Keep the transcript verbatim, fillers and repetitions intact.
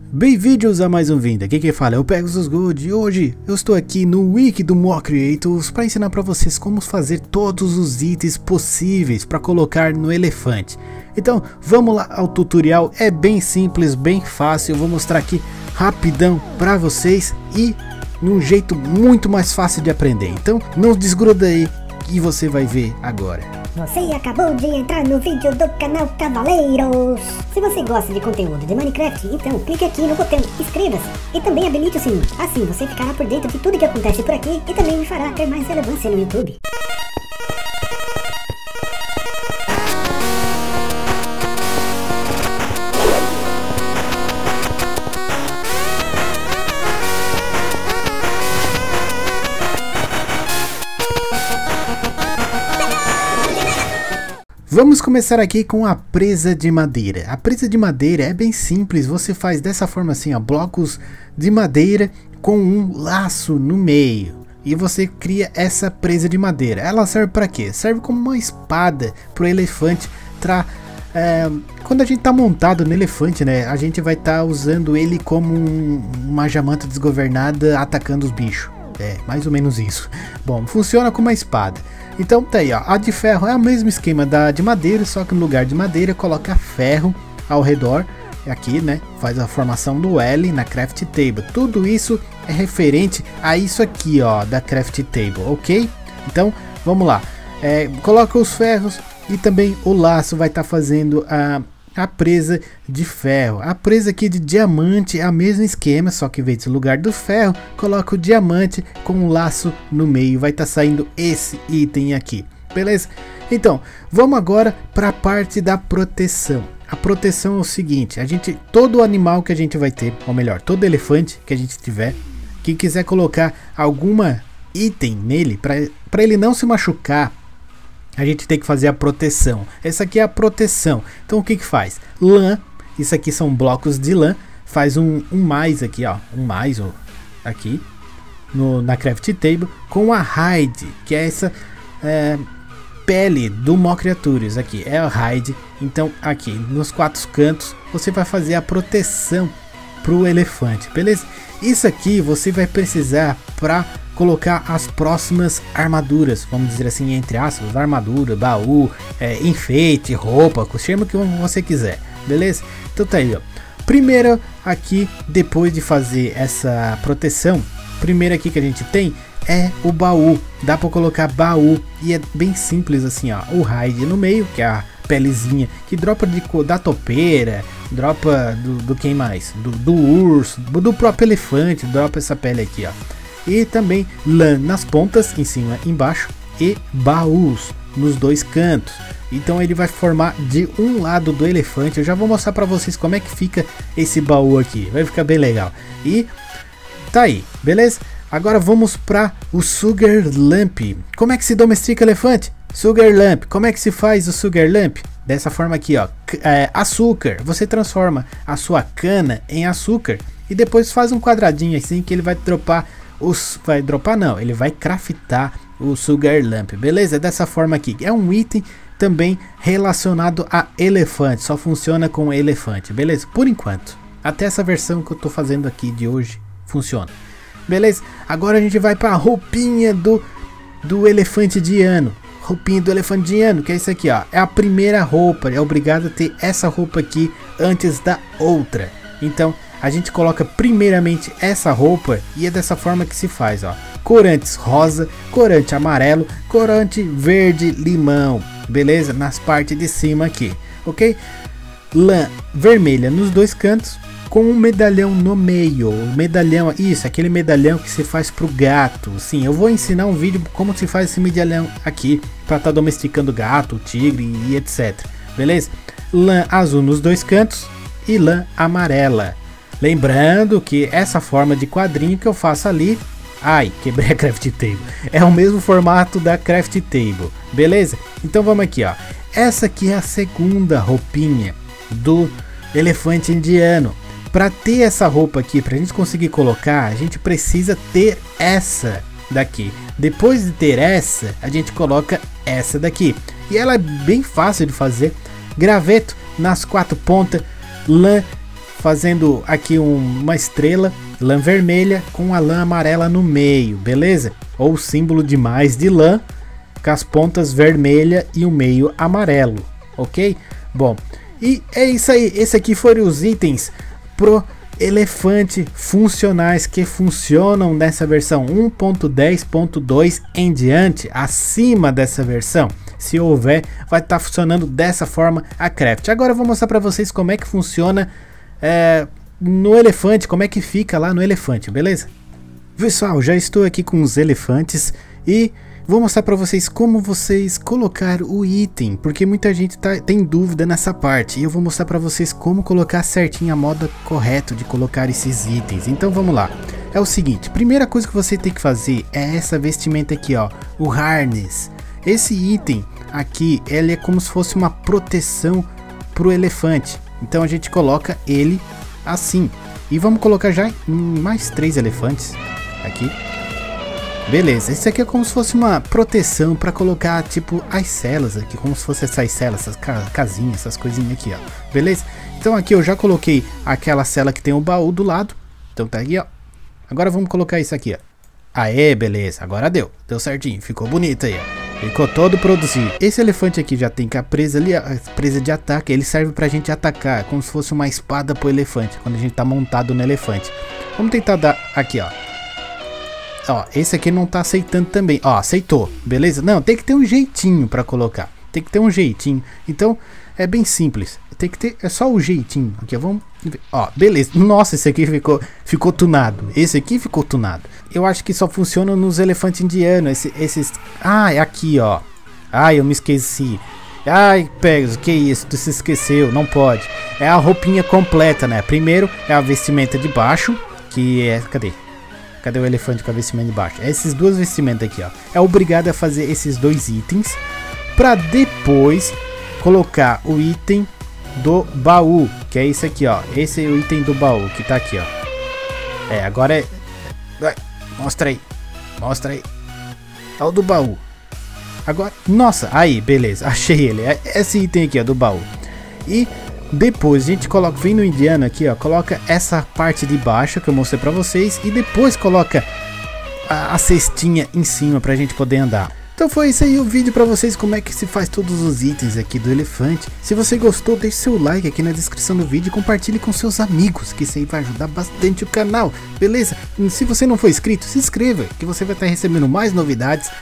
Bem-vindos a mais um vídeo. Aqui quem fala é o Pegasus Gold e hoje eu estou aqui no Wiki do Mock Creators para ensinar para vocês como fazer todos os itens possíveis para colocar no elefante. Então vamos lá ao tutorial, é bem simples, bem fácil, eu vou mostrar aqui rapidão para vocês e num jeito muito mais fácil de aprender. Então não desgruda aí e você vai ver agora. Você acabou de entrar no vídeo do canal Cavaleiros. Se você gosta de conteúdo de Minecraft, então clique aqui no botão inscreva-se e também habilite o sininho. Assim você ficará por dentro de tudo que acontece por aqui e também me fará ter mais relevância no YouTube. Vamos começar aqui com a presa de madeira. A presa de madeira é bem simples, você faz dessa forma assim, ó, blocos de madeira com um laço no meio. E você cria essa presa de madeira. Ela serve para quê? Serve como uma espada para o elefante. Tra é, quando a gente está montado no elefante, né, a gente vai estar tá usando ele como um, uma jamanta desgovernada atacando os bichos. É, mais ou menos isso. Bom, funciona como uma espada. Então tá aí, ó, a de ferro é o mesmo esquema da de madeira, só que no lugar de madeira coloca ferro ao redor, aqui, né, faz a formação do L na Craft Table. Tudo isso é referente a isso aqui, ó, da Craft Table, ok? Então, vamos lá, é, coloca os ferros e também o laço vai estar tá fazendo a, a presa de ferro. A presa aqui de diamante é o mesmo esquema, só que em vez do lugar do ferro, coloca o diamante com um laço no meio, vai estar tá saindo esse item aqui, beleza? Então, vamos agora para a parte da proteção. A proteção é o seguinte, a gente, todo animal que a gente vai ter, ou melhor, todo elefante que a gente tiver, que quiser colocar alguma item nele, para ele não se machucar, a gente tem que fazer a proteção. Essa aqui é a proteção. Então o que que faz? Lã, isso aqui são blocos de lã, faz um, um mais aqui, ó, um mais ó, aqui no, na Craft Table com a hide, que é essa é, pele do Mock Creators aqui, é a hide. Então aqui nos quatro cantos você vai fazer a proteção para o elefante, beleza? Isso aqui você vai precisar para colocar as próximas armaduras, vamos dizer assim, entre aspas, armadura, baú, é, enfeite, roupa, chama o que você quiser, beleza? Então tá aí, ó. Primeiro aqui, depois de fazer essa proteção, primeiro aqui que a gente tem é o baú. Dá para colocar baú e é bem simples assim, ó, o hide no meio, que é a pelezinha que dropa de, da topeira, dropa do, do quem mais? Do, do urso, do, do próprio elefante, dropa essa pele aqui, ó. E também lã nas pontas, em cima e embaixo, e baús nos dois cantos. Então ele vai formar de um lado do elefante. Eu já vou mostrar para vocês como é que fica esse baú aqui, vai ficar bem legal. E tá aí, beleza? Agora vamos para o Sugar Lamp. Como é que se domestica elefante? Sugar Lamp. Como é que se faz o Sugar Lamp? Dessa forma aqui, ó, é, açúcar. Você transforma a sua cana em açúcar e depois faz um quadradinho assim que ele vai dropar os, vai dropar não, ele vai craftar o Sugar Lamp, beleza? Dessa forma aqui, é um item também relacionado a elefante, só funciona com elefante, beleza? Por enquanto, até essa versão que eu tô fazendo aqui de hoje funciona, beleza? Agora a gente vai para a roupinha do, do elefante indiano. Roupinha do elefante indiano, que é isso aqui, ó, é a primeira roupa, é obrigado a ter essa roupa aqui antes da outra. Então a gente coloca primeiramente essa roupa e é dessa forma que se faz, ó, corantes rosa, corante amarelo, corante verde limão, beleza? Nas partes de cima aqui, ok? Lã vermelha nos dois cantos com um medalhão no meio. O medalhão, isso, aquele medalhão que se faz pro gato. Sim, eu vou ensinar um vídeo como se faz esse medalhão aqui para estar tá domesticando gato, tigre e etc, beleza? Lã azul nos dois cantos e lã amarela. Lembrando que essa forma de quadrinho que eu faço ali, ai, quebrei a Craft Table, é o mesmo formato da Craft Table, beleza? Então vamos aqui, ó, essa aqui é a segunda roupinha do elefante indiano. Para ter essa roupa aqui, para a gente conseguir colocar, a gente precisa ter essa daqui. Depois de ter essa, a gente coloca essa daqui. E ela é bem fácil de fazer. Graveto nas quatro pontas, lã fazendo aqui um, uma estrela, lã vermelha com a lã amarela no meio, beleza? Ou o símbolo de mais de lã, com as pontas vermelha e o meio amarelo, ok? Bom, e é isso aí, esse aqui foram os itens pro elefante funcionais que funcionam nessa versão um ponto dez ponto dois em diante. Acima dessa versão, se houver, vai estar tá funcionando dessa forma a Craft. Agora eu vou mostrar para vocês como é que funciona é, no elefante, como é que fica lá no elefante, beleza? Pessoal, já estou aqui com os elefantes e vou mostrar para vocês como vocês colocar o item, porque muita gente tá, tem dúvida nessa parte, e eu vou mostrar para vocês como colocar certinho a moda correta de colocar esses itens. Então vamos lá. É o seguinte, primeira coisa que você tem que fazer é essa vestimenta aqui, ó, o harness. Esse item aqui, ele é como se fosse uma proteção pro elefante. Então a gente coloca ele assim. E vamos colocar já mais três elefantes aqui. Beleza, isso aqui é como se fosse uma proteção para colocar tipo as celas aqui, como se fosse essas celas, essas casinhas, essas coisinhas aqui, ó. Beleza? Então aqui eu já coloquei aquela cela que tem o baú do lado. Então tá aqui, ó. Agora vamos colocar isso aqui, ó. Aê, beleza, agora deu. Deu certinho, ficou bonito aí, ó. Ficou todo produzido. Esse elefante aqui já tem com a presa ali, a presa de ataque. Ele serve pra gente atacar, como se fosse uma espada pro elefante, quando a gente tá montado no elefante. Vamos tentar dar aqui, ó. Ó, esse aqui não tá aceitando também. Ó, aceitou, beleza? Não, tem que ter um jeitinho pra colocar. Tem que ter um jeitinho. Então, é bem simples. Tem que ter, é só o jeitinho. Aqui, vamos ver. Ó, beleza. Nossa, esse aqui ficou, ficou tunado. Esse aqui ficou tunado. Eu acho que só funciona nos elefantes indianos. Esse, esses... Ah, é aqui, ó. Ai, eu me esqueci. Ai, Pegasus, que isso? Tu se esqueceu. Não pode. É a roupinha completa, né? Primeiro é a vestimenta de baixo, que é... Cadê? Cadê o elefante com a vestimenta de baixo? É esses duas vestimentas aqui, ó. É obrigado a fazer esses dois itens para depois colocar o item do baú, que é esse aqui, ó. Esse é o item do baú que tá aqui, ó. É, agora é... Vai, mostra aí. Mostra aí. É o do baú. Agora... Nossa, aí, beleza. Achei ele. É esse item aqui, ó, do baú. E... depois a gente coloca, vem no indiano aqui, ó, coloca essa parte de baixo que eu mostrei pra vocês e depois coloca a, a cestinha em cima pra gente poder andar. Então foi isso aí o vídeo pra vocês, como é que se faz todos os itens aqui do elefante. Se você gostou, deixe seu like aqui na descrição do vídeo e compartilhe com seus amigos, que isso aí vai ajudar bastante o canal, beleza? E se você não for inscrito, se inscreva, que você vai estar recebendo mais novidades